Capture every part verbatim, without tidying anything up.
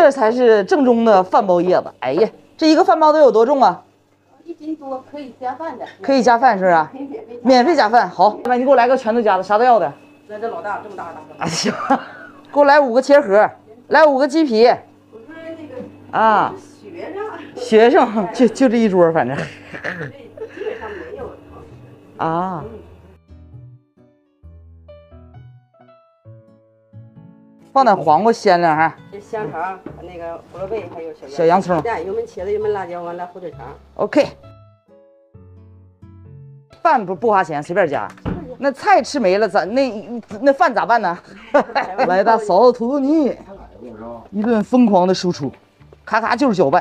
这才是正宗的饭包叶子。哎呀，这一个饭包得有多重啊？ 一斤多，可以加饭的。 可以加饭是不是？免费加饭。好，你给我来个全都加的，啥都要的。 那这老大这么大大。 哎呀，给我来五个茄盒，来五个鸡皮。 我说那个啊， 学生， 学生就就这一桌，反正。 基本上没有。 啊。放点黄瓜鲜亮哈。 这香肠、那个胡萝卜还有小小洋葱， 蛋、油焖茄子、油焖辣椒，完了火腿肠。 OK。饭不不花钱，随便加。那菜吃没了，咱那那饭咋办呢？来大勺子土豆泥，一顿疯狂的输出，咔咔就是搅拌。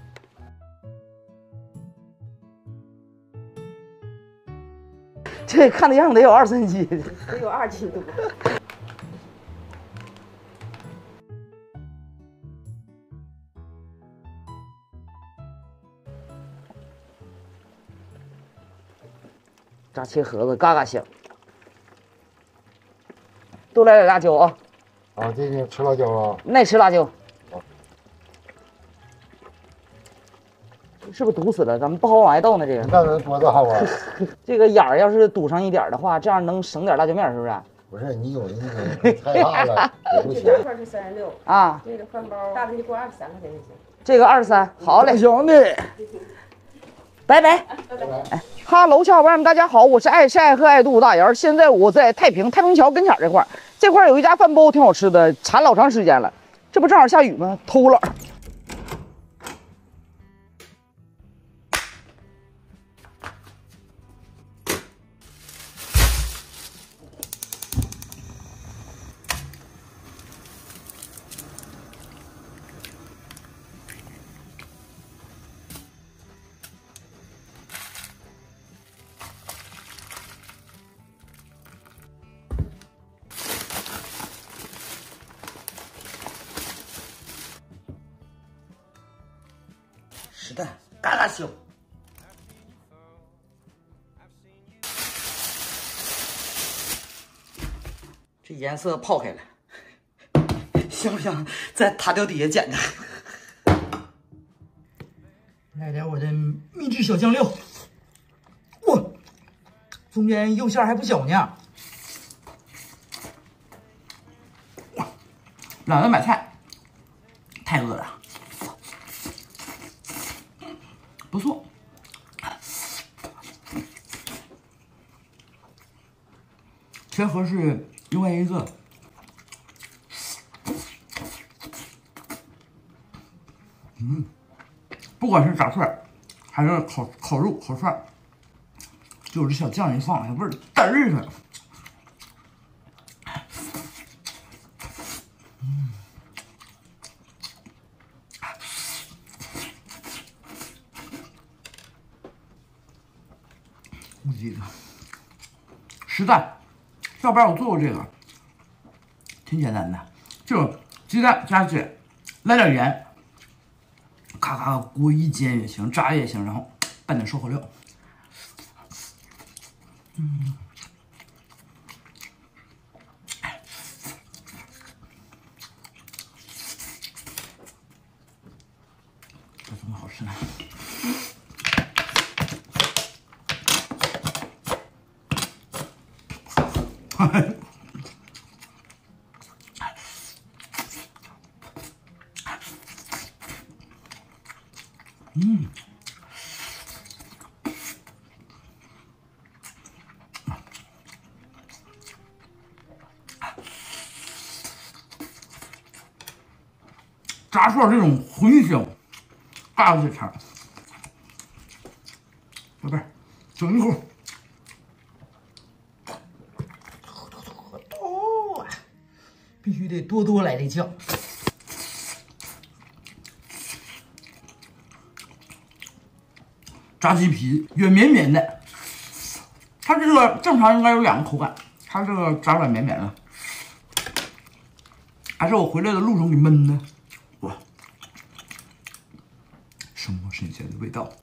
这看的样子得有二三斤， 得有二斤多。 炸切盒子，嘎嘎香。多来点辣椒啊！ 啊，这个吃辣椒啊？ 爱吃辣椒。是不是堵死了？咱们不好往外倒呢。这个那能多大啊？ 这个眼儿要是堵上一点的话，这样能省点辣椒面，是不是？ 不是，你有那个太大了也不行。 这块是三十六啊， 这个饭包大的就给我二十三块钱就行。 这个二十三，好嘞，兄弟，拜拜。 拜拜。 哎，哈喽，小伙伴们，大家好，我是爱吃爱喝爱度大姚，现在我在太平太平桥跟前这块儿，这块儿有一家饭包挺好吃的，馋老长时间了，这不正好下雨吗？偷懒。实蛋，嘎嘎香。这颜色泡开了，香不香？在塔吊底下捡的。来点我的秘制小酱料，哇，中间肉馅还不小呢。哇，懒得买菜，太饿了。不错，全盒是一块一个。嗯，不管是炸串还是烤烤肉、烤串，就是这小酱一放，哎，味儿淡日的。嗯，这个实蛋，上班我做过这个，挺简单的，就鸡蛋加水，来点盐，咔咔锅一煎也行，炸也行，然后拌点烧烤料。嗯，这怎么好吃呢？嗯，炸串这种荤香，嘎子肠，宝贝儿，整一口。哦，必须得多多来的酱。炸鸡皮软绵绵的，它这个正常应该有两个口感，它这个炸软绵绵的，还是我回来的路上给焖的，哇，生活新鲜的味道。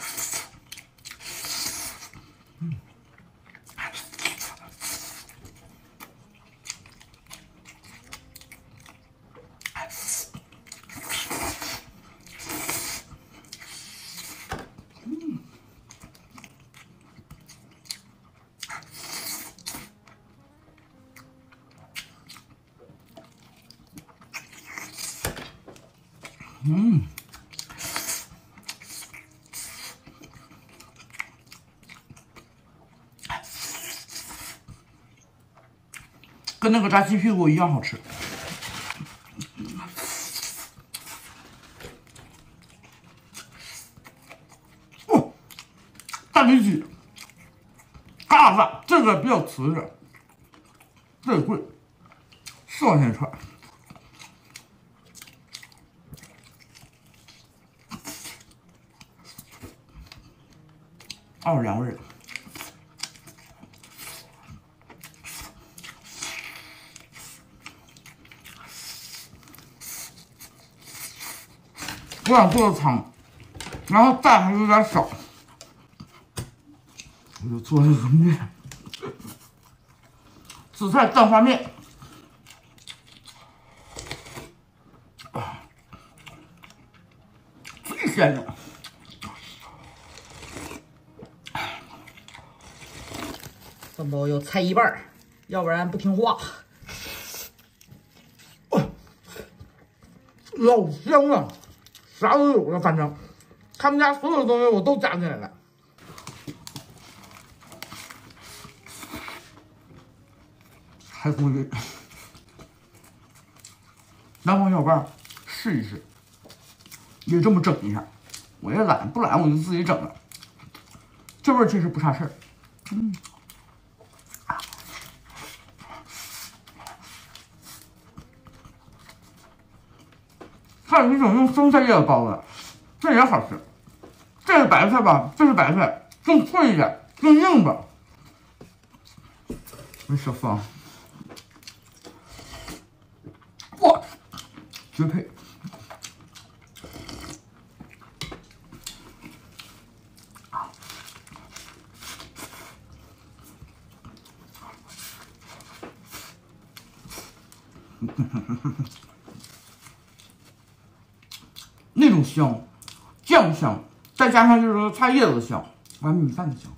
嗯， 嗯，跟那个炸鸡屁股一样好吃。哦，大里脊，嘎子，这个比较瓷实，这个贵，四块钱一串。二两味。我想做的汤，然后蛋还有点少，我就做了一个面，紫菜蛋花面。最鲜的。 三宝要拆一半儿，要不然不听话。 老香了，啥都有了，反正他们家所有的东西我都加进来了。还估计南方小伙伴试一试，也这么整一下。我也懒，不懒我就自己整了，这味儿其实不差事儿。嗯。还有一种用生菜叶子包的，这也好吃。这是白菜吧？这是白菜，更脆一点，更硬吧。没小方，哇，绝配！那种香，酱香，再加上就是说菜叶子的香，完米饭的香。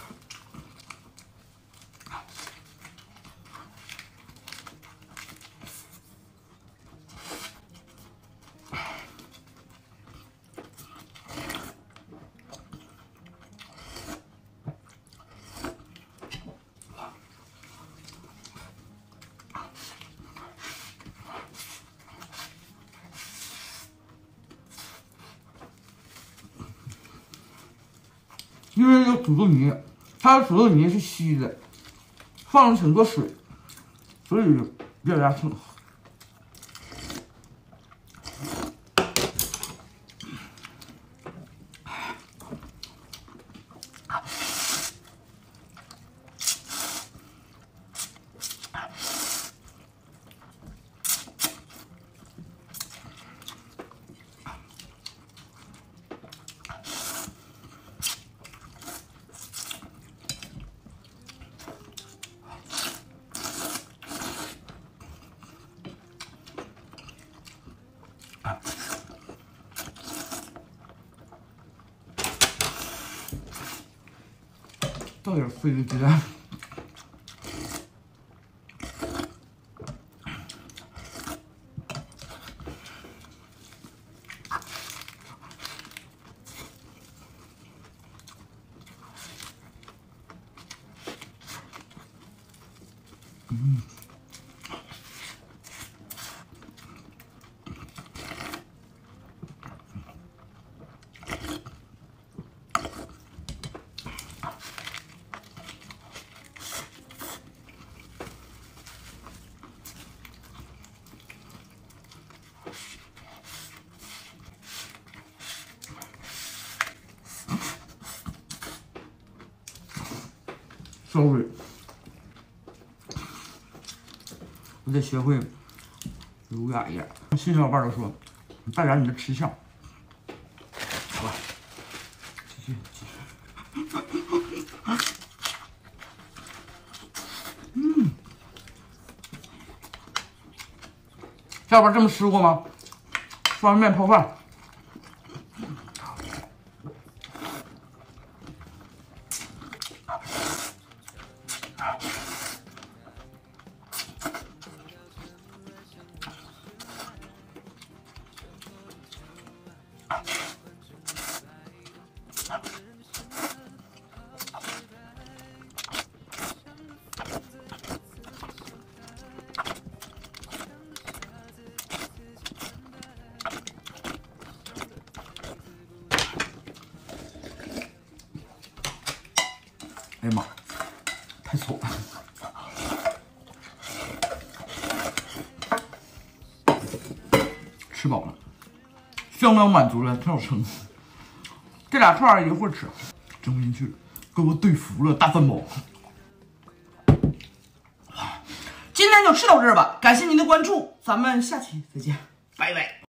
因为这个土豆泥，它的土豆泥是稀的，放了挺多水，所以越加挺好。倒点碎的鸡蛋。嗯。Sorry， 我得学会优雅一点。新小伙伴都说，你带点你的吃相，好吧？继续继续。嗯，小伙伴这么吃过吗？方便面泡饭。 呀妈，太粗了。吃饱了，相当满足了，挺好吃。这俩串儿一会儿吃，整不进去了，给我怼服了，大三包。今天就吃到这儿吧，感谢您的关注，咱们下期再见，拜拜。